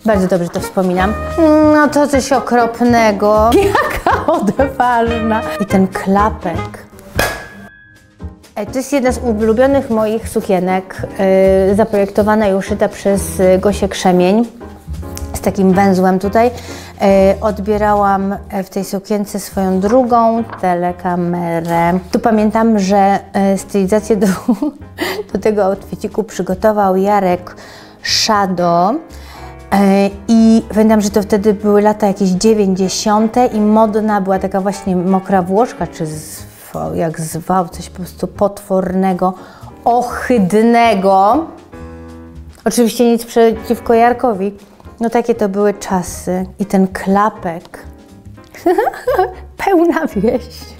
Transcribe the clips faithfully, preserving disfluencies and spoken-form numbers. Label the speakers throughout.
Speaker 1: Bardzo dobrze to wspominam. No to coś okropnego. Jaka odważna. I ten klapek. To jest jedna z ulubionych moich sukienek, yy, zaprojektowana i uszyta przez Gosię Krzemień z takim węzłem tutaj. Yy, odbierałam w tej sukience swoją drugą telekamerę. Tu pamiętam, że yy, stylizację do, do tego outfitiku przygotował Jarek Szado. Yy, I pamiętam, że to wtedy były lata jakieś dziewięćdziesiąte i modna była taka właśnie mokra Włoszka, czy z jak zwał, coś po prostu potwornego, ohydnego. Oczywiście nic przeciwko Jarkowi. No takie to były czasy. I ten klapek. Pełna wieś.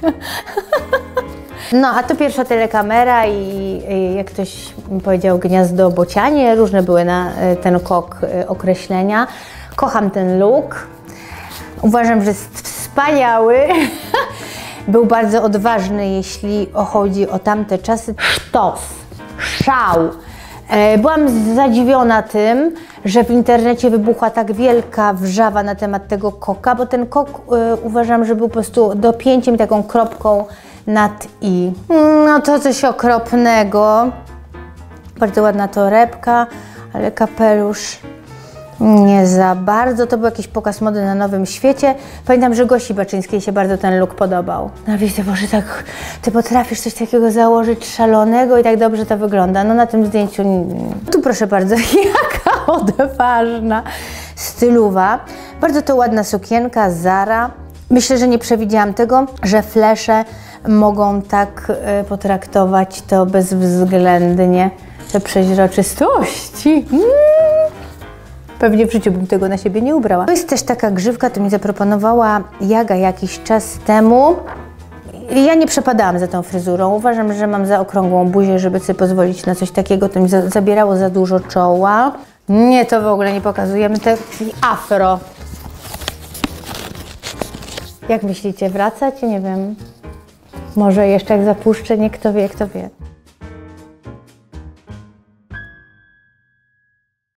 Speaker 1: No, a to pierwsza telekamera i, i jak ktoś powiedział gniazdo bocianie, różne były na ten kok określenia. Kocham ten look. Uważam, że jest wspaniały. Był bardzo odważny, jeśli chodzi o tamte czasy. Sztos, szał. Byłam zadziwiona tym, że w internecie wybuchła tak wielka wrzawa na temat tego koka, bo ten kok y, uważam, że był po prostu dopięciem i taką kropką nad i. No to coś okropnego. Bardzo ładna torebka, ale kapelusz nie za bardzo. To był jakiś pokaz mody na Nowym Świecie. Pamiętam, że Gosi Baczyńskiej się bardzo ten look podobał. No wiecie, Boże, tak, ty potrafisz coś takiego założyć szalonego i tak dobrze to wygląda. No na tym zdjęciu, tu proszę bardzo, jaka odważna stylowa. Bardzo to ładna sukienka, Zara. Myślę, że nie przewidziałam tego, że flesze mogą tak y, potraktować to bezwzględnie. Te przeźroczystości. Mm. Pewnie w życiu bym tego na siebie nie ubrała. To jest też taka grzywka, to mi zaproponowała Jaga jakiś czas temu. Ja nie przepadałam za tą fryzurą. Uważam, że mam za okrągłą buzię, żeby sobie pozwolić na coś takiego. To mi za zabierało za dużo czoła. Nie, to w ogóle nie pokazujemy. To afro. Jak myślicie, wracać? Nie wiem. Może jeszcze jak zapuszczę, nie kto wie, kto wie.